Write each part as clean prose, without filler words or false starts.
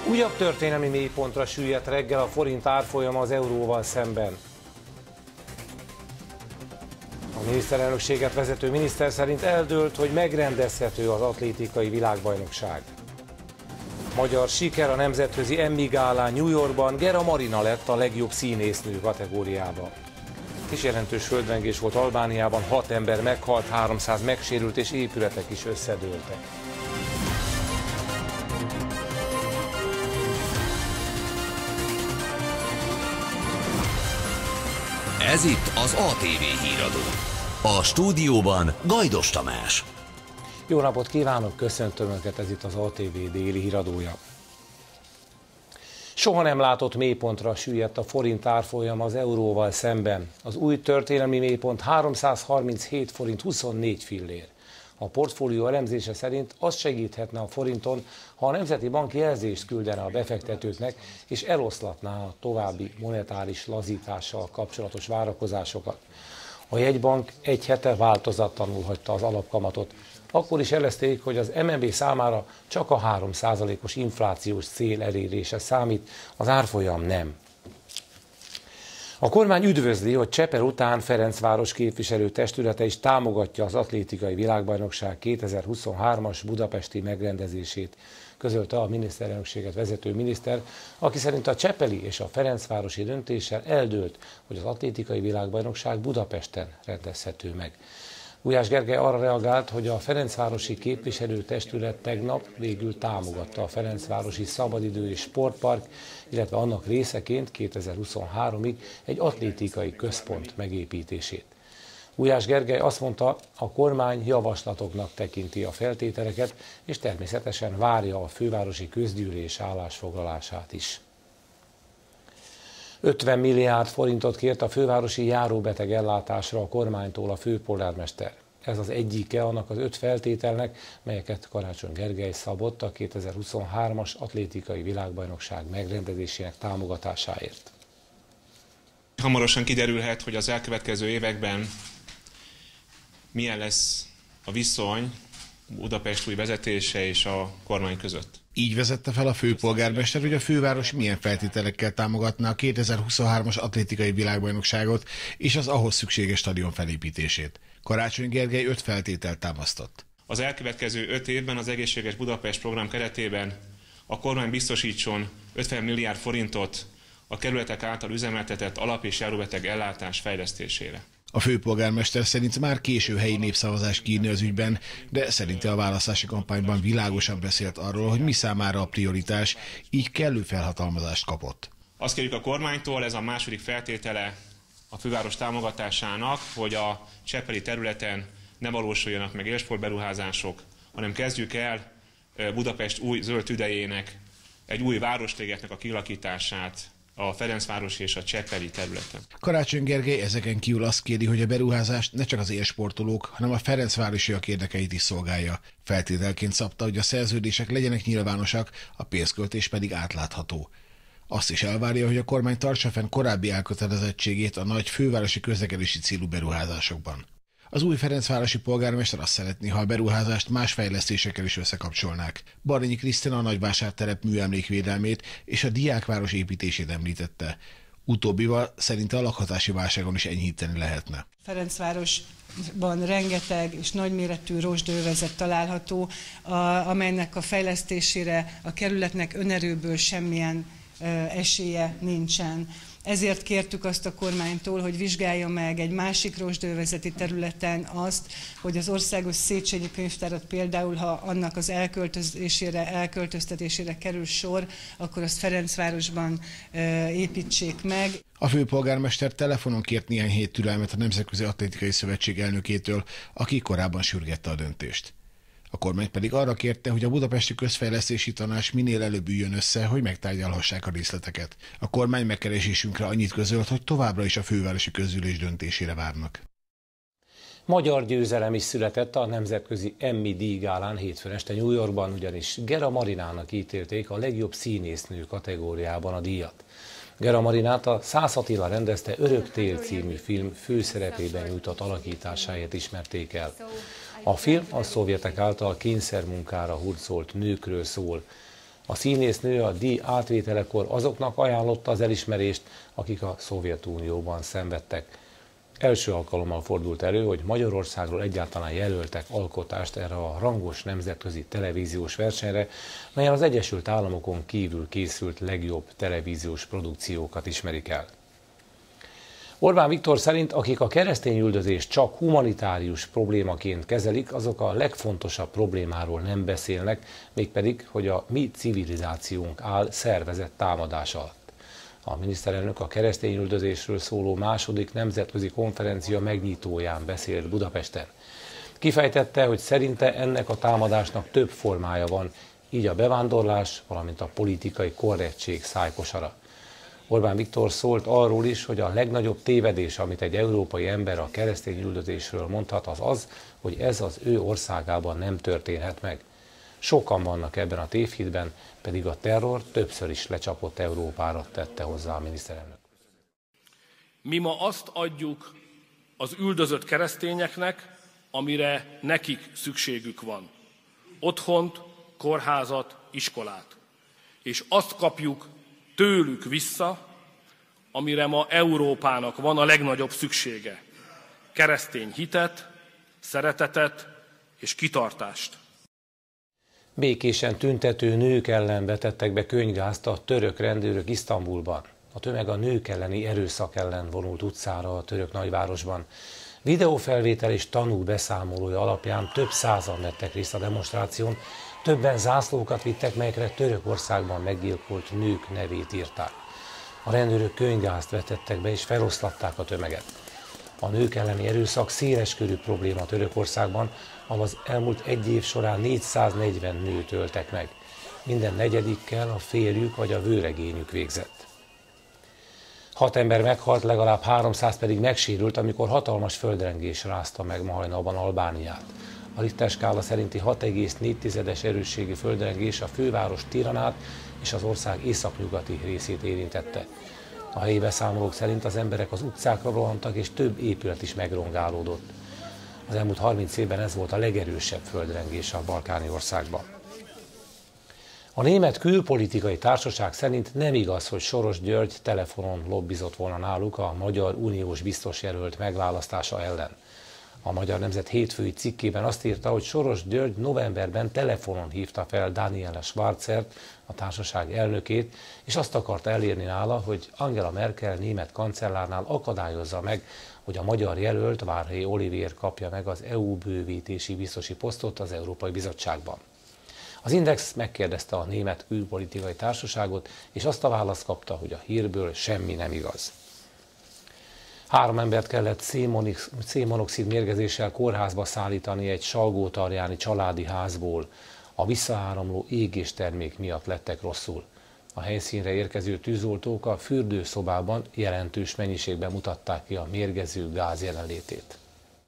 Újabb történelmi mélypontra süllyedt reggel a forint árfolyama az euróval szemben. A miniszterelnökséget vezető miniszter szerint eldőlt, hogy megrendezhető az atlétikai világbajnokság. Magyar siker a nemzetközi Emmy gálán New Yorkban, Gera Marina lett a legjobb színésznő kategóriában. És jelentős földrengés volt Albániában, 6 ember meghalt, 300 megsérült és épületek is összedőltek. Ez itt az ATV híradó. A stúdióban Gajdos Tamás. Jó napot kívánok, köszöntöm Önöket, ez itt az ATV déli híradója. Soha nem látott mélypontra süllyedt a forint árfolyama az euróval szemben. Az új történelmi mélypont 337 forint 24 fillér. A portfólió elemzése szerint az segíthetne a forinton, ha a Nemzeti Bank jelzést küldene a befektetőknek, és eloszlatná a további monetáris lazítással kapcsolatos várakozásokat. A jegybank egy hete változatlanul hagyta az alapkamatot. Akkor is jelezték, hogy az MNB számára csak a 3%-os inflációs cél elérése számít, az árfolyam nem. A kormány üdvözli, hogy Csepel után Ferencváros képviselőtestülete is támogatja az atlétikai világbajnokság 2023-as budapesti megrendezését, közölte a miniszterelnökséget vezető miniszter, aki szerint a csepeli és a ferencvárosi döntéssel eldőlt, hogy az atlétikai világbajnokság Budapesten rendezhető meg. Gulyás Gergely arra reagált, hogy a ferencvárosi képviselőtestület tegnap végül támogatta a ferencvárosi szabadidő és sportpark, illetve annak részeként 2023-ig egy atlétikai központ megépítését. Gulyás Gergely azt mondta, a kormány javaslatoknak tekinti a feltételeket, és természetesen várja a fővárosi közgyűlés állásfoglalását is. 50 milliárd forintot kért a fővárosi járóbeteg ellátásra a kormánytól a főpolgármester. Ez az egyike annak az 5 feltételnek, melyeket Karácsony Gergely szabott a 2023-as atlétikai világbajnokság megrendezésének támogatásáért. Hamarosan kiderülhet, hogy az elkövetkező években milyen lesz a viszony Budapest új vezetése és a kormány között. Így vezette fel a főpolgármester, hogy a főváros milyen feltételekkel támogatná a 2023-as atlétikai világbajnokságot és az ahhoz szükséges stadion felépítését. Karácsony Gergely 5 feltételt támasztott. Az elkövetkező 5 évben az Egészséges Budapest program keretében a kormány biztosítson 50 milliárd forintot a kerületek által üzemeltetett alap- és járóbeteg ellátás fejlesztésére. A főpolgármester szerint már késő helyi népszavazást kiírni az ügyben, de szerinte a választási kampányban világosan beszélt arról, hogy mi számára a prioritás, így kellő felhatalmazást kapott. Azt kérjük a kormánytól, ez a második feltétele a főváros támogatásának, hogy a csepeli területen ne valósuljanak meg élsportberuházások, hanem kezdjük el Budapest új zöld tüdejének, egy új városligetnek a kialakítását a Ferencvárosi és a csepeli területen. Karácsony Gergely ezeken kívül azt kéri, hogy a beruházást ne csak az élsportolók, hanem a ferencvárosiak érdekeit is szolgálja. Feltételként szabta, hogy a szerződések legyenek nyilvánosak, a pénzköltés pedig átlátható. Azt is elvárja, hogy a kormány tartsa fenn korábbi elkötelezettségét a nagy fővárosi közlekedési célú beruházásokban. Az új ferencvárosi polgármester azt szeretné, ha a beruházást más fejlesztésekkel is összekapcsolnák. Baranyi Krisztina a nagyvásárterep műemlékvédelmét és a diákváros építését említette. Utóbbival szerinte a lakhatási válságon is enyhíteni lehetne. Ferencvárosban rengeteg és nagyméretű rozsdaövezet található, amelynek a fejlesztésére a kerületnek önerőből semmilyen esélye nincsen. Ezért kértük azt a kormánytól, hogy vizsgálja meg egy másik rozsdaövezeti területen azt, hogy az Országos Széchenyi Könyvtárat például, ha annak az elköltöztetésére kerül sor, akkor azt Ferencvárosban építsék meg. A főpolgármester telefonon kért néhány hét türelmet a Nemzetközi Atlétikai Szövetség elnökétől, aki korábban sürgette a döntést. A kormány pedig arra kérte, hogy a Budapesti Közfejlesztési Tanács minél előbb üljön össze, hogy megtárgyalhassák a részleteket. A kormány megkeresésünkre annyit közölt, hogy továbbra is a fővárosi közgyűlés döntésére várnak. Magyar győzelem is született a nemzetközi Emmy díjgálán hétfőn este New Yorkban, ugyanis Gera Marinának ítélték a legjobb színésznő kategóriában a díjat. Gera Marinát a Szász Attila rendezte Örök tél című film főszerepében nyújtott alakításáért ismerték el. A film a szovjetek által kényszermunkára hurcolt nőkről szól. A színésznő a díj átvételekor azoknak ajánlotta az elismerést, akik a Szovjetunióban szenvedtek. Első alkalommal fordult elő, hogy Magyarországról egyáltalán jelöltek alkotást erre a rangos nemzetközi televíziós versenyre, melyen az Egyesült Államokon kívül készült legjobb televíziós produkciókat ismerik el. Orbán Viktor szerint, akik a keresztényüldözést csak humanitárius problémaként kezelik, azok a legfontosabb problémáról nem beszélnek, mégpedig, hogy a mi civilizációnk áll szervezett támadás alatt. A miniszterelnök a keresztényüldözésről szóló második nemzetközi konferencia megnyitóján beszélt Budapesten. Kifejtette, hogy szerinte ennek a támadásnak több formája van, így a bevándorlás, valamint a politikai korrektség szájkosara. Orbán Viktor szólt arról is, hogy a legnagyobb tévedés, amit egy európai ember a keresztényüldözésről mondhat, az az, hogy ez az ő országában nem történhet meg. Sokan vannak ebben a tévhitben, pedig a terror többször is lecsapott Európára, tette hozzá a miniszterelnök. Mi ma azt adjuk az üldözött keresztényeknek, amire nekik szükségük van. Otthont, kórházat, iskolát. És azt kapjuk tőlük vissza, amire ma Európának van a legnagyobb szüksége. Keresztény hitet, szeretetet és kitartást. Békésen tüntető nők ellen vetettek be könyvgázt a török rendőrök Isztambulban. A tömeg a nők elleni erőszak ellen vonult utcára a török nagyvárosban. Videófelvétel és tanúk beszámolója alapján több százan vettek részt a demonstráción, többen zászlókat vittek, melyekre Törökországban meggyilkolt nők nevét írták. A rendőrök könyvgázt vetettek be és feloszlatták a tömeget. A nők elleni erőszak széleskörű probléma Törökországban, ahol az elmúlt egy év során 440 nőt öltek meg. Minden negyedikkel a férjük vagy a vőlegényük végzett. 6 ember meghalt, legalább 300 pedig megsérült, amikor hatalmas földrengés rázta meg ma hajnalban Albániát. A Richter skála szerinti 6,4-es erősségű földrengés a főváros Tiranát és az ország északnyugati részét érintette. A helyi beszámolók szerint az emberek az utcákra rohantak, és több épület is megrongálódott. Az elmúlt 30 évben ez volt a legerősebb földrengés a balkáni országban. A Német Külpolitikai Társaság szerint nem igaz, hogy Soros György telefonon lobbizott volna náluk a magyar uniós biztosjelölt megválasztása ellen. A Magyar Nemzet hétfői cikkében azt írta, hogy Soros György novemberben telefonon hívta fel Daniela Schwarzert, a társaság elnökét, és azt akarta elérni nála, hogy Angela Merkel német kancellárnál akadályozza meg, hogy a magyar jelölt, Várhelyi Olivér kapja meg az EU bővítési biztosi posztot az Európai Bizottságban. Az Index megkérdezte a Német Külpolitikai Társaságot, és azt a választ kapta, hogy a hírből semmi nem igaz. 3 embert kellett szénmonoxid mérgezéssel kórházba szállítani egy salgótarjáni családi házból. A visszaáramló égéstermék miatt lettek rosszul. A helyszínre érkező tűzoltók a fürdőszobában jelentős mennyiségben mutatták ki a mérgező gáz jelenlétét.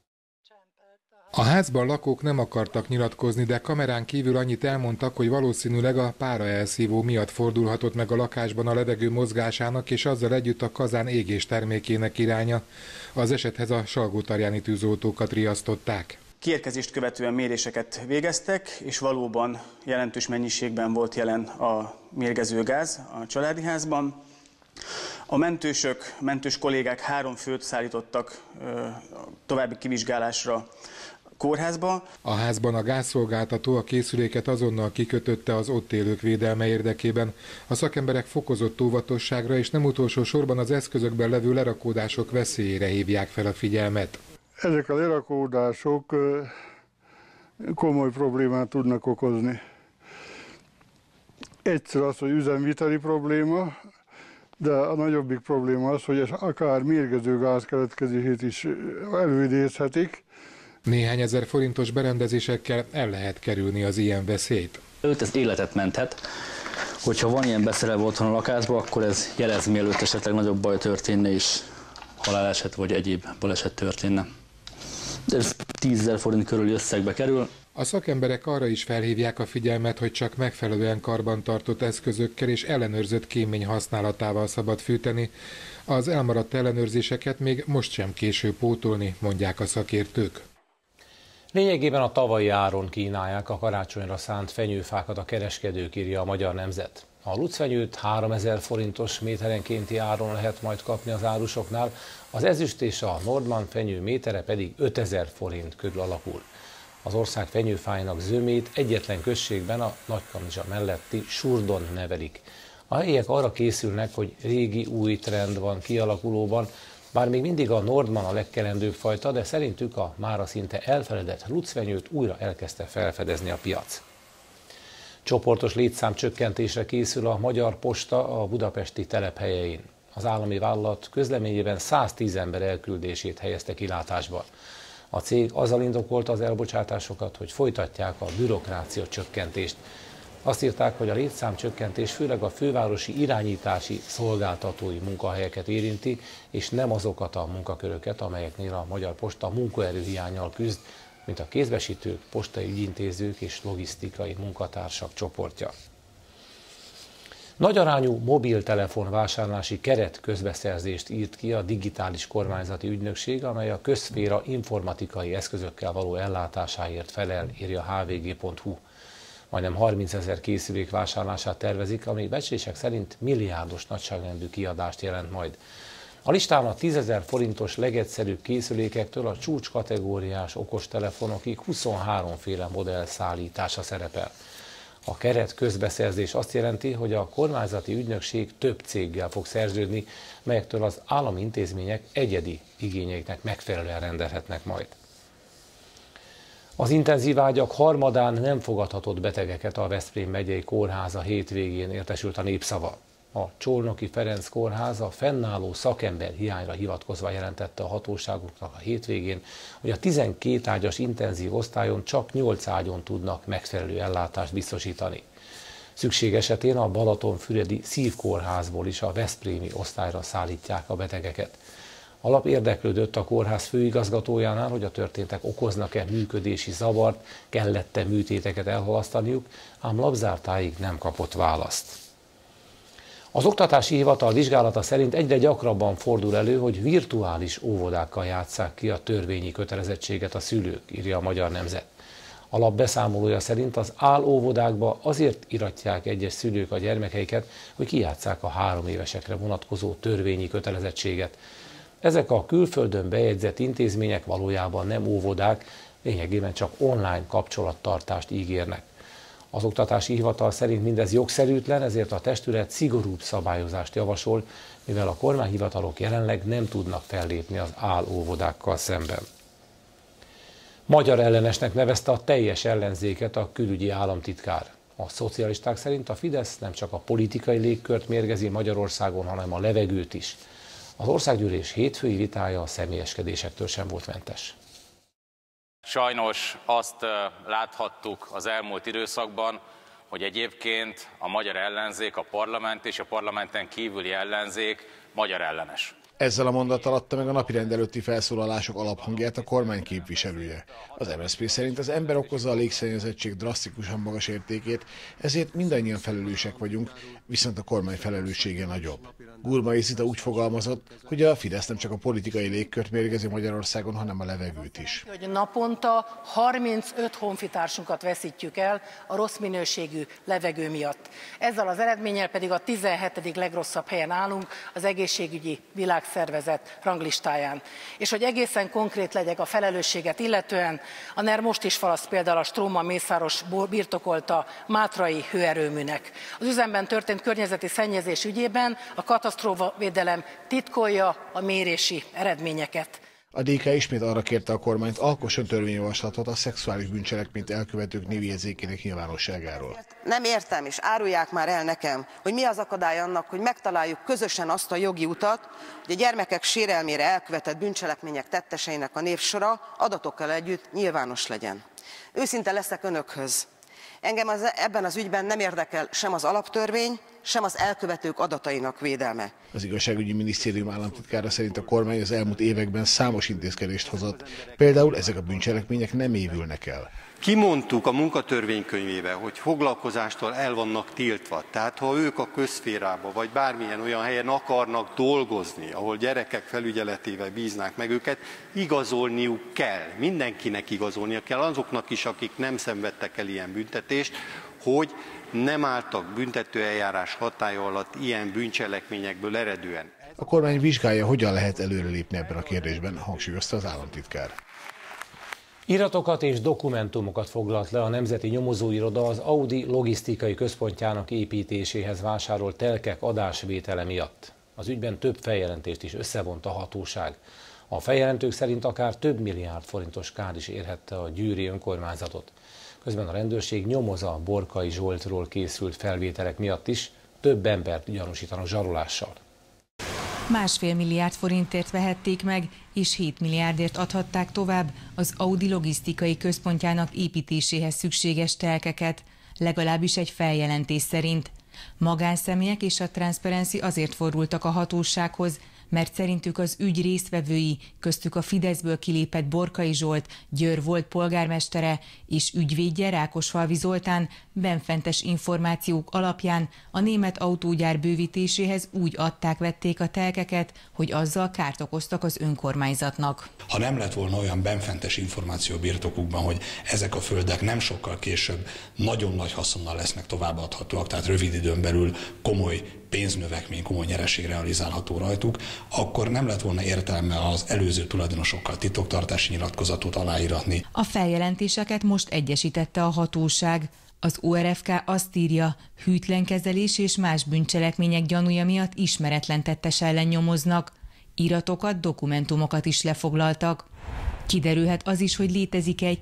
A házban lakók nem akartak nyilatkozni, de kamerán kívül annyit elmondtak, hogy valószínűleg a páraelszívó miatt fordulhatott meg a lakásban a levegő mozgásának és azzal együtt a kazán égés termékének iránya. Az esethez a salgótarjáni tűzoltókat riasztották. Kiérkezést követően méréseket végeztek, és valóban jelentős mennyiségben volt jelen a mérgező gáz a családi házban. A mentős kollégák 3 főt szállítottak további kivizsgálásra kórházba. A házban a gázszolgáltató a készüléket azonnal kikötötte az ott élők védelme érdekében. A szakemberek fokozott óvatosságra és nem utolsó sorban az eszközökben levő lerakódások veszélyére hívják fel a figyelmet. Ezek a lerakódások komoly problémát tudnak okozni. Egyszer az, hogy üzemviteli probléma, de a nagyobbik probléma az, hogy akár mérgező gáz keletkezését is előidézhetik. Néhány ezer forintos berendezésekkel el lehet kerülni az ilyen veszélyt. Ez életet menthet. Hogyha van ilyen beszerelve otthon a lakásban, akkor ez jelez, mielőtt esetleg nagyobb baj történne és haláleset vagy egyéb baleset történne. Ez 10 000 forint körüli összegbe kerül. A szakemberek arra is felhívják a figyelmet, hogy csak megfelelően karbantartott eszközökkel és ellenőrzött kémény használatával szabad fűteni. Az elmaradt ellenőrzéseket még most sem késő pótolni, mondják a szakértők. Lényegében a tavalyi áron kínálják a karácsonyra szánt fenyőfákat a kereskedők, írja a Magyar Nemzet. A lucfenyőt 3000 forintos méterenkénti áron lehet majd kapni az árusoknál, az ezüst és a Nordmann fenyő métere pedig 5000 forint körül alakul. Az ország fenyőfájának zömét egyetlen községben, a Nagykanizsa melletti Surdon nevelik. A helyiek arra készülnek, hogy régi új trend van kialakulóban, bár még mindig a Nordmann a legkelendőbb fajta, de szerintük a mára szinte elfeledett lucfenyőt újra elkezdte felfedezni a piac. Csoportos létszámcsökkentésre készül a Magyar Posta a budapesti telephelyein. Az állami vállalat közleményében 110 ember elküldését helyezte kilátásba. A cég azzal indokolta az elbocsátásokat, hogy folytatják a bürokrácia csökkentést. Azt írták, hogy a létszámcsökkentés főleg a fővárosi irányítási szolgáltatói munkahelyeket érinti, és nem azokat a munkaköröket, amelyeknél a Magyar Posta munkaerőhiánnyal küzd, mint a kézbesítők, postai ügyintézők és logisztikai munkatársak csoportja. Nagyarányú mobiltelefon vásárlási keret közbeszerzést írt ki a Digitális Kormányzati Ügynökség, amely a közszféra informatikai eszközökkel való ellátásáért felel, írja hvg.hu. Majdnem 30 000 készülék vásárlását tervezik, ami becslések szerint milliárdos nagyságrendű kiadást jelent majd. A listán a 10 000 forintos legegyszerűbb készülékektől a csúcskategóriás okostelefonokig 23 féle modell szállítása szerepel. A keret közbeszerzés azt jelenti, hogy a kormányzati ügynökség több céggel fog szerződni, melyektől az állami intézmények egyedi igényeiknek megfelelően rendelhetnek majd. Az intenzív ágyak harmadán nem fogadhatott betegeket a Veszprém megyei kórháza hétvégén, értesült a Népszava. A Csolnoki Ferenc kórház a fennálló szakember hiányra hivatkozva jelentette a hatóságoknak a hétvégén, hogy a 12 ágyas intenzív osztályon csak 8 ágyon tudnak megfelelő ellátást biztosítani. Szükség esetén a Balatonfüredi Szívkórházból is a veszprémi osztályra szállítják a betegeket. A lap érdeklődött a kórház főigazgatójánál, hogy a történtek okoznak-e működési zavart, kellett-e műtéteket elhalasztaniuk, ám lapzártáig nem kapott választ. Az Oktatási Hivatal vizsgálata szerint egyre gyakrabban fordul elő, hogy virtuális óvodákkal játsszák ki a törvényi kötelezettséget a szülők, írja a Magyar Nemzet. A lap beszámolója szerint az álóvodákba azért iratják egyes szülők a gyermekeiket, hogy kijátsszák a 3 évesekre vonatkozó törvényi kötelezettséget. Ezek a külföldön bejegyzett intézmények valójában nem óvodák, lényegében csak online kapcsolattartást ígérnek. Az Oktatási Hivatal szerint mindez jogszerűtlen, ezért a testület szigorúbb szabályozást javasol, mivel a kormányhivatalok jelenleg nem tudnak fellépni az álóvodákkal szemben. Magyar ellenesnek nevezte a teljes ellenzéket a külügyi államtitkár. A szocialisták szerint a Fidesz nem csak a politikai légkört mérgezi Magyarországon, hanem a levegőt is. Az országgyűlés hétfői vitája a személyeskedésektől sem volt mentes. Sajnos azt láthattuk az elmúlt időszakban, hogy egyébként a magyar ellenzék, a parlament és a parlamenten kívüli ellenzék magyar ellenes. Ezzel a mondattal adta meg a napirend előtti felszólalások alaphangját a kormány képviselője. Az MSZP szerint az ember okozza a légszennyezettség drasztikusan magas értékét, ezért mindannyian felelősek vagyunk, viszont a kormány felelőssége nagyobb. Gurmai Zita úgy fogalmazott, hogy a Fidesz nem csak a politikai légkört mérgezi Magyarországon, hanem a levegőt is. Hogy naponta 35 honfitársunkat veszítjük el a rossz minőségű levegő miatt. Ezzel az eredménnyel pedig a 17. legrosszabb helyen állunk az egészségügyi világszervezet ranglistáján. És hogy egészen konkrét legyek a felelősséget illetően, a NER most is falaszt például a Stróma Mészáros birtokolta mátrai hőerőműnek. Az üzemben történt környezeti szennyezés ügyében a katasztrófavédelem titkolja a mérési eredményeket. A DK ismét arra kérte a kormányt, alkosson törvényjavaslatot a szexuális bűncselekményt elkövetők névjegyzékének nyilvánosságáról. Nem értem, és árulják már el nekem, hogy mi az akadály annak, hogy megtaláljuk közösen azt a jogi utat, hogy a gyermekek sérelmére elkövetett bűncselekmények tetteseinek a névsora adatokkal együtt nyilvános legyen. Őszinte leszek önökhöz. Engem ebben az ügyben nem érdekel sem az alaptörvény, sem az elkövetők adatainak védelme. Az Igazságügyi Minisztérium államtitkára szerint a kormány az elmúlt években számos intézkedést hozott, például ezek a bűncselekmények nem évülnek el. Kimondtuk a munkatörvénykönyvébe, hogy foglalkozástól el vannak tiltva. Tehát ha ők a közszférában, vagy bármilyen olyan helyen akarnak dolgozni, ahol gyerekek felügyeletével bíznák meg őket, igazolniuk kell. Mindenkinek igazolnia kell, azoknak is, akik nem szenvedtek el ilyen büntetést, hogy nem álltak büntetőeljárás hatálya alatt ilyen bűncselekményekből eredően. A kormány vizsgálja, hogyan lehet előrelépni ebben a kérdésben, hangsúlyozta az államtitkár. Iratokat és dokumentumokat foglalt le a Nemzeti Nyomozóiroda az Audi logisztikai központjának építéséhez vásárolt telkek adásvétele miatt. Az ügyben több feljelentést is összevont a hatóság. A feljelentők szerint akár több milliárd forintos kár is érhette a győri önkormányzatot. Közben a rendőrség nyomoz a Borkai Zsoltról készült felvételek miatt is, több embert gyanúsítanak zsarolással. 1,5 milliárd forintért vehették meg, és 7 milliárdért adhatták tovább az Audi logisztikai központjának építéséhez szükséges telkeket, legalábbis egy feljelentés szerint. Magánszemélyek és a Transparency azért fordultak a hatósághoz, mert szerintük az ügy résztvevői, köztük a Fideszből kilépett Borkai Zsolt, Győr volt polgármestere és ügyvédje Rákosfalvi Zoltán benfentes információk alapján a német autógyár bővítéséhez úgy adták-vették a telkeket, hogy azzal kárt okoztak az önkormányzatnak. Ha nem lett volna olyan benfentes információ birtokukban, hogy ezek a földek nem sokkal később nagyon nagy haszonnal lesznek továbbadhatóak, tehát rövid időn belül komoly pénznövekmény, komoly nyereség realizálható rajtuk, akkor nem lett volna értelme az előző tulajdonosokkal titoktartási nyilatkozatot aláíratni. A feljelentéseket most egyesítette a hatóság. Az ORFK azt írja, hűtlenkezelés és más bűncselekmények gyanúja miatt ismeretlen tettes ellen nyomoznak. Iratokat, dokumentumokat is lefoglaltak. Kiderülhet az is, hogy létezik egy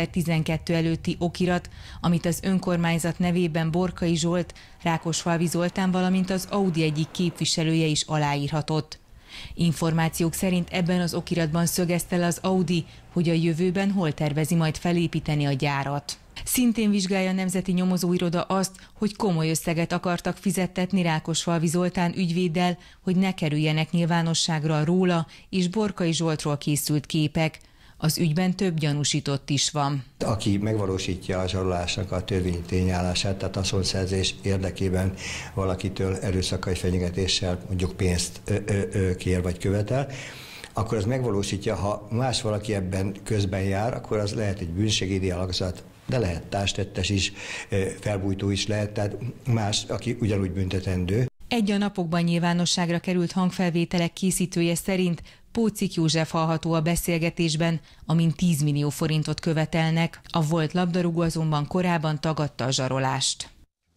2012 előtti okirat, amit az önkormányzat nevében Borkai Zsolt, Rákosfalvi Zoltán, valamint az Audi egyik képviselője is aláírhatott. Információk szerint ebben az okiratban szögezte le az Audi, hogy a jövőben hol tervezi majd felépíteni a gyárat. Szintén vizsgálja a Nemzeti Nyomozóiroda azt, hogy komoly összeget akartak fizettetni Rákosfalvi Zoltán ügyvéddel, hogy ne kerüljenek nyilvánosságra róla és Borkai Zsoltról készült képek. Az ügyben több gyanúsított is van. Aki megvalósítja a zsarolásnak a törvényi tényállását, tehát haszonszerzés érdekében valakitől erőszakai fenyegetéssel mondjuk pénzt kér vagy követel, akkor az megvalósítja, ha más valaki ebben közben jár, akkor az lehet egy bűnsegédi alakzat, de lehet társtettes is, felbújtó is lehet, tehát más, aki ugyanúgy büntetendő. Egy a napokban nyilvánosságra került hangfelvételek készítője szerint Pócik József hallható a beszélgetésben, amin 10 millió forintot követelnek. A volt labdarúgó azonban korábban tagadta a zsarolást.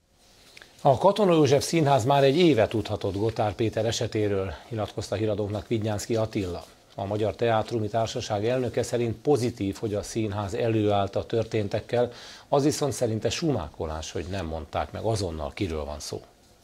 A Katona József Színház már egy éve tudhatott Gotthárd Péter esetéről, nyilatkozta a híradóknak Vidnyánszky Attila. A Magyar Teátrumi Társaság elnöke szerint pozitív, hogy a színház előállt a történtekkel, az viszont szerinte sumákolás, hogy nem mondták meg azonnal, kiről van szó.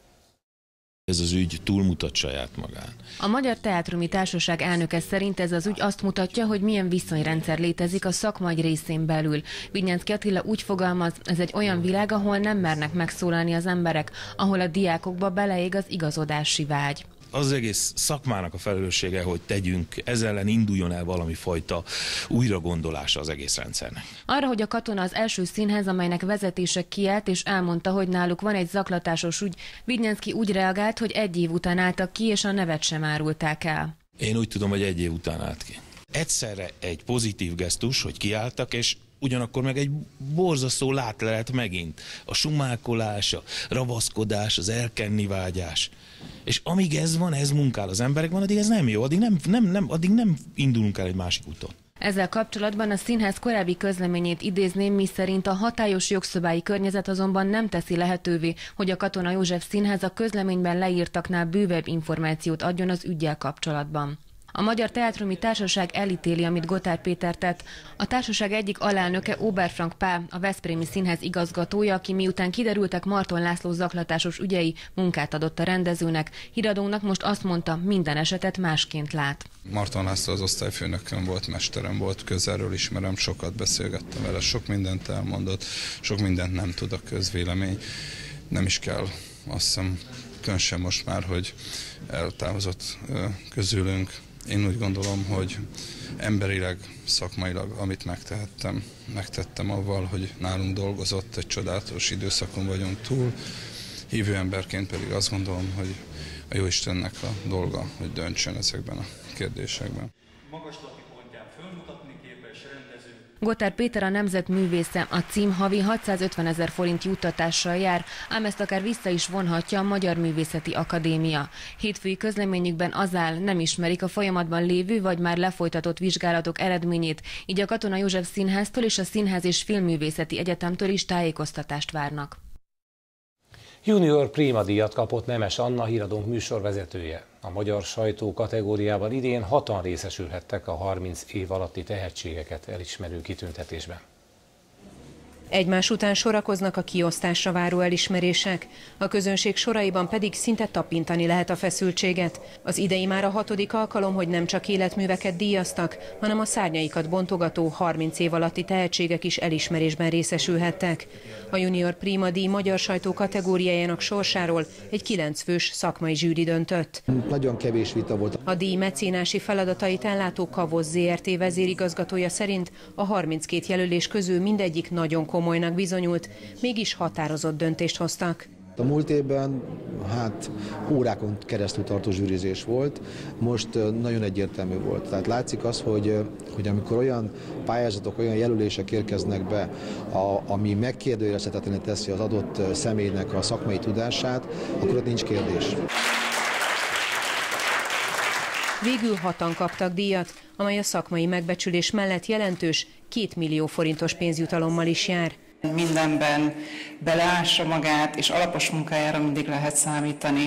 Ez az ügy túlmutat saját magán. A Magyar Teátrumi Társaság elnöke szerint ez az ügy azt mutatja, hogy milyen viszonyrendszer létezik a szakma egy részén belül. Vidnyánszky Attila úgy fogalmaz, ez egy olyan világ, ahol nem mernek megszólalni az emberek, ahol a diákokba beleég az igazodási vágy. Az egész szakmának a felelőssége, hogy tegyünk, ezzel ellen induljon el valami fajta újragondolása az egész rendszernek. Arra, hogy a Katona az első színház, amelynek vezetése kiállt és elmondta, hogy náluk van egy zaklatásos ügy, Vidnyánszky úgy reagált, hogy 1 év után álltak ki, és a nevet sem árulták el. Én úgy tudom, hogy 1 év után állt ki. Egyszerre egy pozitív gesztus, hogy kiálltak, és ugyanakkor meg egy borzasztó látlelet megint. A sumákolás, a ravaszkodás, az elkenni vágyás. És amíg ez van, ez munkál az emberekben, addig ez nem jó, addig nem indulunk el egy másik úton. Ezzel kapcsolatban a színház korábbi közleményét idézném, miszerint a hatályos jogszabályi környezet azonban nem teszi lehetővé, hogy a Katona József Színház a közleményben leírtaknál bővebb információt adjon az üggyel kapcsolatban. A Magyar Teátrumi Társaság elítéli, amit Gotthárd Péter tett. A társaság egyik alelnöke Oberfrank Pál, a Veszprémi Színház igazgatója, aki miután kiderültek Marton László zaklatásos ügyei, munkát adott a rendezőnek. Híradónak most azt mondta, minden esetet másként lát. Marton László az osztályfőnököm volt, mesterem volt, közelről ismerem, sokat beszélgettem vele, sok mindent elmondott, sok mindent nem tud a közvélemény. Nem is kell, azt hiszem, különösen most már, hogy eltávozott közülünk. Én úgy gondolom, hogy emberileg, szakmailag, amit megtettem avval, hogy nálunk dolgozott, egy csodálatos időszakon vagyunk túl. Hívő emberként pedig azt gondolom, hogy a Jóistennek a dolga, hogy döntsön ezekben a kérdésekben. Gotthárd Péter a Nemzet művésze, a cím havi 650 000 forint juttatással jár, ám ezt akár vissza is vonhatja a Magyar Művészeti Akadémia. Hétfői közleményükben az áll, nem ismerik a folyamatban lévő vagy már lefolytatott vizsgálatok eredményét, így a Katona József Színháztól és a Színház és Filmművészeti Egyetemtől is tájékoztatást várnak. Junior Prima díjat kapott Nemes Anna, híradónk műsorvezetője. A magyar sajtó kategóriában idén 6-an részesülhettek a 30 év alatti tehetségeket elismerő kitüntetésben. Egymás után sorakoznak a kiosztásra váró elismerések, a közönség soraiban pedig szinte tapintani lehet a feszültséget. Az idei már a 6. alkalom, hogy nem csak életműveket díjaztak, hanem a szárnyaikat bontogató 30 év alatti tehetségek is elismerésben részesülhettek. A Junior Prima díj magyar sajtó kategóriájának sorsáról egy 9 fős szakmai zsűri döntött. Nagyon kevés vita volt. A díj mecénási feladatait ellátó Kavosz Zrt. Vezérigazgatója szerint a 32 jelölés közül mindegyik nagyon komolynak bizonyult, mégis határozott döntést hoztak. A múlt évben órákon keresztül tartó zsűrizés volt, most nagyon egyértelmű volt. Tehát látszik az, hogy amikor olyan pályázatok, olyan jelölések érkeznek be, ami megkérdőjelezhetetlenül teszi az adott személynek a szakmai tudását, akkor ott nincs kérdés. Végül 6-an kaptak díjat, amely a szakmai megbecsülés mellett jelentős 2 millió forintos pénzjutalommal is jár. Mindenben beleássa magát, és alapos munkájára mindig lehet számítani.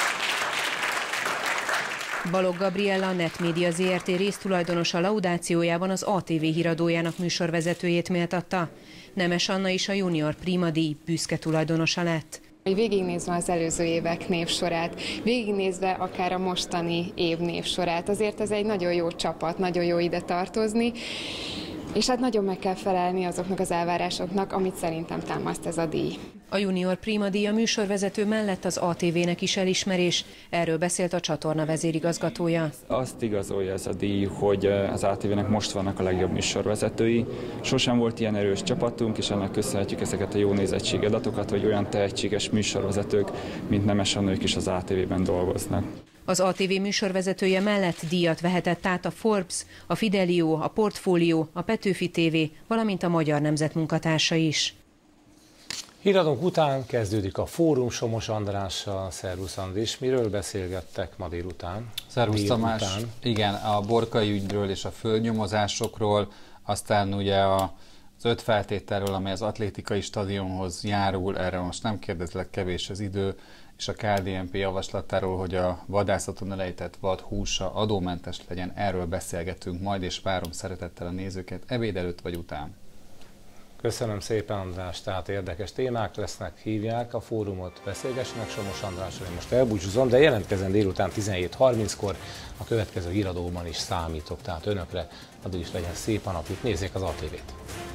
Balogh Gabriella, a Netmédia Zrt. Résztulajdonosa laudációjában az ATV híradójának műsorvezetőjét méltatta. Nemes Anna is a Junior Prima díj büszke tulajdonosa lett. Végignézve az előző évek névsorát, végignézve akár a mostani év névsorát, azért ez egy nagyon jó csapat, nagyon jó ide tartozni, és hát nagyon meg kell felelni azoknak az elvárásoknak, amit szerintem támaszt ez a díj. A Junior Prima díj a műsorvezető mellett az ATV-nek is elismerés, erről beszélt a csatorna vezérigazgatója. Azt igazolja ez a díj, hogy az ATV-nek most vannak a legjobb műsorvezetői. Sosem volt ilyen erős csapatunk, és ennek köszönhetjük ezeket a jó nézettségi adatokat, hogy olyan tehetséges műsorvezetők, mint Nemes Annők is az ATV-ben dolgoznak. Az ATV műsorvezetője mellett díjat vehetett át a Forbes, a Fidelio, a Portfolio, a Petőfi TV, valamint a Magyar Nemzet munkatársa is. Híradónk után kezdődik a fórum Somos Andrással. Szervusz Andris, miről beszélgettek ma délután? Szervusz Tamás, igen, a Borkai ügyről és a földnyomozásokról, aztán ugye az 5 feltételről, amely az atlétikai stadionhoz járul, erre most nem kérdezlek, kevés az idő, és a KDNP javaslatáról, hogy a vadászaton elejtett vad húsa adómentes legyen, erről beszélgetünk majd, és várom szeretettel a nézőket ebéd előtt vagy után. Köszönöm szépen, András, tehát érdekes témák lesznek, hívják a fórumot, beszélgessenek Somos Andrással, én most elbúcsúzom, de jelentkezem délután 17:30-kor, a következő híradóban is számítok, tehát önökre, addig is legyen szép a napjuk, nézzék az ATV-t.